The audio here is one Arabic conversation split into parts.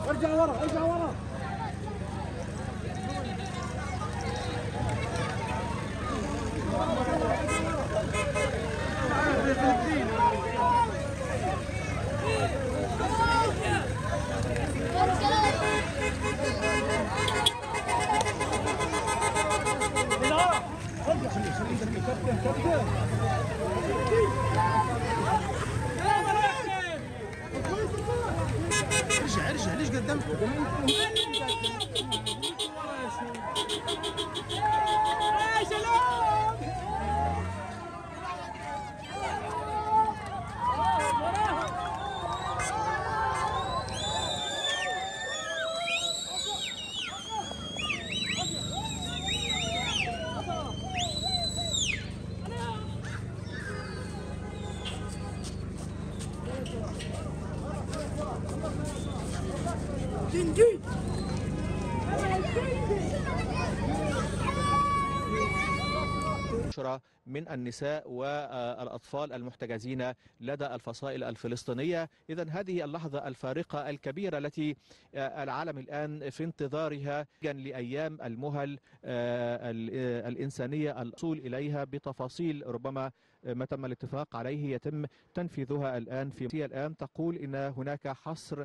ارجع ورا ارجع ورا. ارجع ارجع ليش قدمت؟ يا سلام. جنجي من النساء والأطفال المحتجزين لدى الفصائل الفلسطينية. إذن هذه اللحظة الفارقة الكبيرة التي العالم الآن في انتظارها لأيام المهل الإنسانية الوصول إليها بتفاصيل ربما ما تم الاتفاق عليه يتم تنفيذها الآن. في الآن تقول إن هناك حصر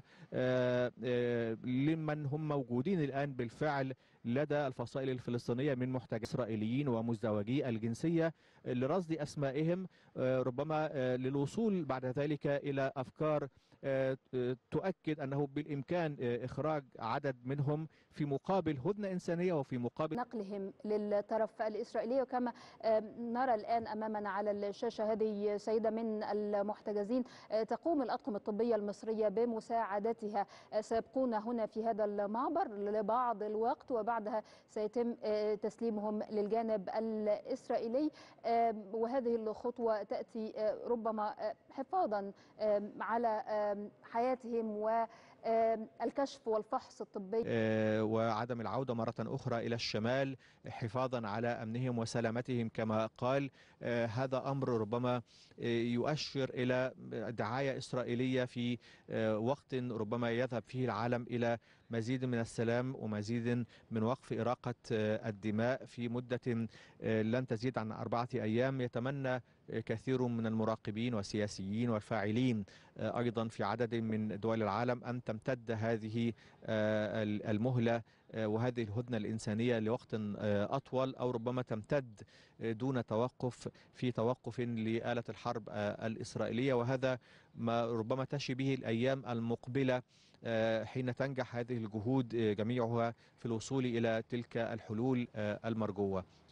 لمن هم موجودين الآن بالفعل لدى الفصائل الفلسطينية من محتجزين إسرائيليين ومزدوجي الجنسية لرصد أسمائهم ربما للوصول بعد ذلك إلى أفكار تؤكد أنه بالإمكان إخراج عدد منهم في مقابل هدنة إنسانية وفي مقابل نقلهم للطرف الإسرائيلي. وكما نرى الآن أمامنا على الشاشة هذه سيدة من المحتجزين تقوم الأطقم الطبية المصرية بمساعدتها. سيبقون هنا في هذا المعبر لبعض الوقت وبعدها سيتم تسليمهم للجانب الإسرائيلي، وهذه الخطوة تأتي ربما حفاظا على حياتهم والكشف والفحص الطبي وعدم العودة مرة أخرى إلى الشمال حفاظا على أمنهم وسلامتهم كما قال. هذا أمر ربما يؤشر إلى دعاية إسرائيلية في وقت ربما يذهب فيه العالم إلى مزيد من السلام ومزيد من وقف إراقة الدماء في مدة لن تزيد عن 4 أيام. يتمنى كثير من المراقبين والسياسيين والفاعلين أيضا في عدد من دول العالم أن تمتد هذه المهلة وهذه الهدنة الإنسانية لوقت أطول، أو ربما تمتد دون توقف في توقف لآلة الحرب الإسرائيلية. وهذا ما ربما تشي به الأيام المقبلة حين تنجح هذه الجهود جميعها في الوصول إلى تلك الحلول المرجوة.